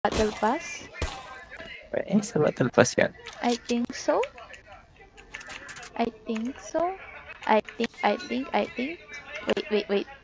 Battle Pass? Sa Battle Pass yan. I think so. I think so. I think. Wait.